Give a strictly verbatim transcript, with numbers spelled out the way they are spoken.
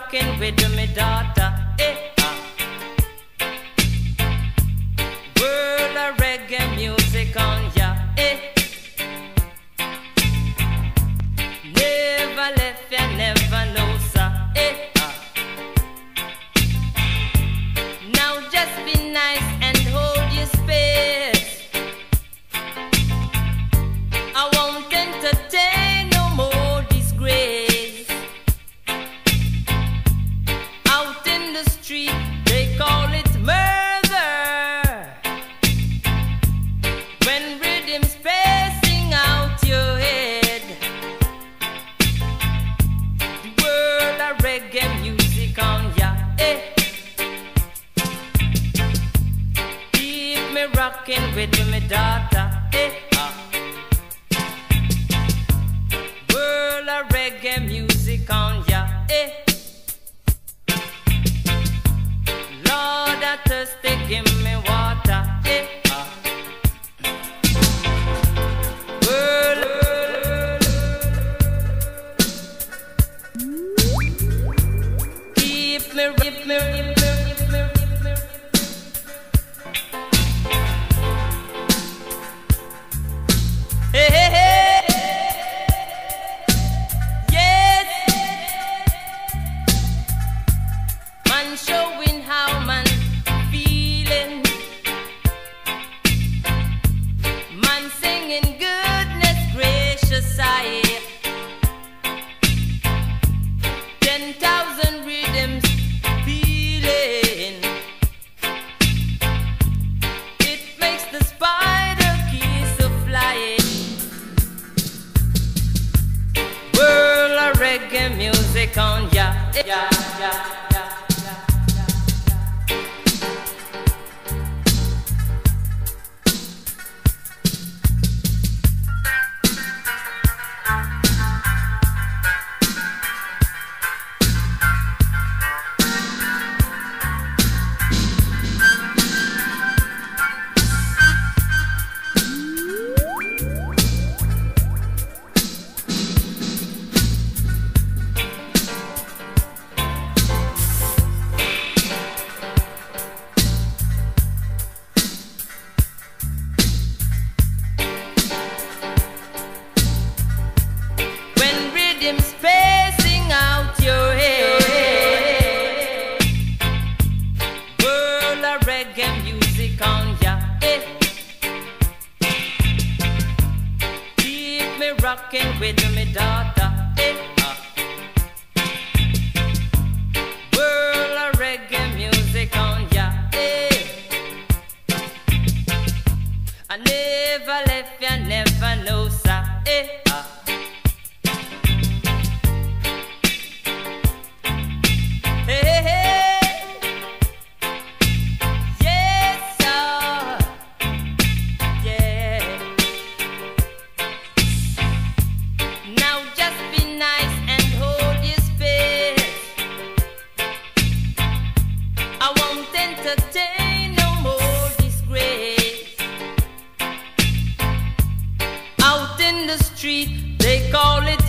rocking with my daughter. Eh, ah. World of reggae music on ya. Eh. Never left ya, never know, sir. Eh, ah. Now just be nice and hold your space. I won't entertain no more disgrace. Out in the street they call it murder. When rhythm's passing out your head, the world of reggae music on ya. Eh. Keep me rocking with my daughter. Eh. Ah. World of reggae music on ya. Eh. Lord, I thirsty, give me water. Eh. Ah. World, keep me, keep me, keep me, keep me, keep me. Hey, hey, hey. Yes. Man showing how man feeling. Man singing goodness gracious I. Ten thousand rhythms feeling. It makes the spider keys of flying. World of reggae music on ya. Yeah, yeah, yeah, yeah, yeah. When rhythm's passing out your head, world of reggae music on ya. Eh. Keep me rocking with my daughter. Eh. Ah. World of reggae music on ya. Eh. I never left ya, never know, sir. Eh. Ah. Hey, hey, hey. Yes, sir. Yeah. Now just be nice and hold your space. I won't entertain no more disgrace. Out in the street they call it